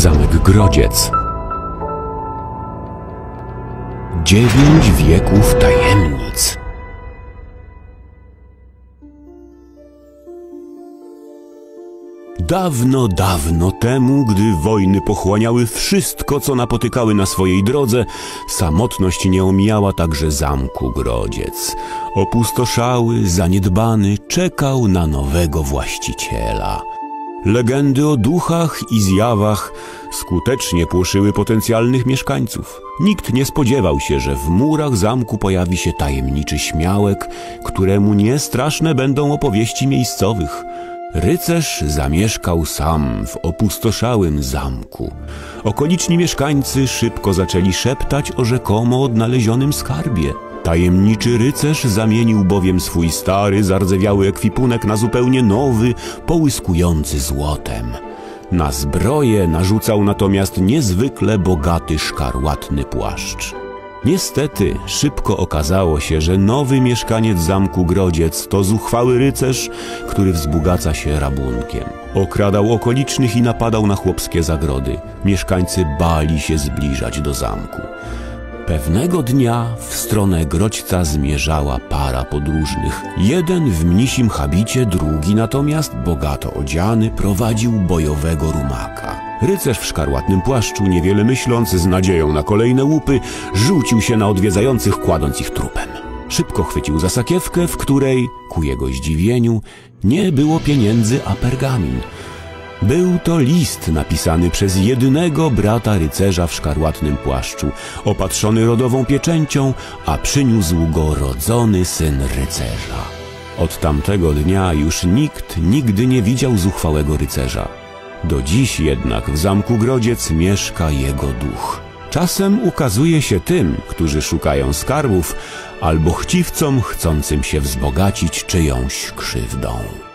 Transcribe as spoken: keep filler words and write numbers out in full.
Zamek Grodziec. Dziewięć wieków tajemnic. Dawno, dawno temu, gdy wojny pochłaniały wszystko, co napotykały na swojej drodze, samotność nie omijała także zamku Grodziec. Opustoszały, zaniedbany, czekał na nowego właściciela. Legendy o duchach i zjawach skutecznie płoszyły potencjalnych mieszkańców. Nikt nie spodziewał się, że w murach zamku pojawi się tajemniczy śmiałek, któremu nie straszne będą opowieści miejscowych. Rycerz zamieszkał sam w opustoszałym zamku. Okoliczni mieszkańcy szybko zaczęli szeptać o rzekomo odnalezionym skarbie. Tajemniczy rycerz zamienił bowiem swój stary, zardzewiały ekwipunek na zupełnie nowy, połyskujący złotem. Na zbroję narzucał natomiast niezwykle bogaty szkarłatny płaszcz. Niestety szybko okazało się, że nowy mieszkaniec zamku Grodziec to zuchwały rycerz, który wzbogaca się rabunkiem. Okradał okolicznych i napadał na chłopskie zagrody. Mieszkańcy bali się zbliżać do zamku. Pewnego dnia w stronę Grodźca zmierzała para podróżnych. Jeden w mnisim habicie, drugi natomiast, bogato odziany, prowadził bojowego rumaka. Rycerz w szkarłatnym płaszczu, niewiele myśląc, z nadzieją na kolejne łupy, rzucił się na odwiedzających, kładąc ich trupem. Szybko chwycił za sakiewkę, w której, ku jego zdziwieniu, nie było pieniędzy, a pergamin. Był to list napisany przez jedynego brata rycerza w szkarłatnym płaszczu, opatrzony rodową pieczęcią, a przyniósł go rodzony syn rycerza. Od tamtego dnia już nikt nigdy nie widział zuchwałego rycerza. Do dziś jednak w zamku Grodziec mieszka jego duch. Czasem ukazuje się tym, którzy szukają skarbów, albo chciwcom chcącym się wzbogacić czyjąś krzywdą.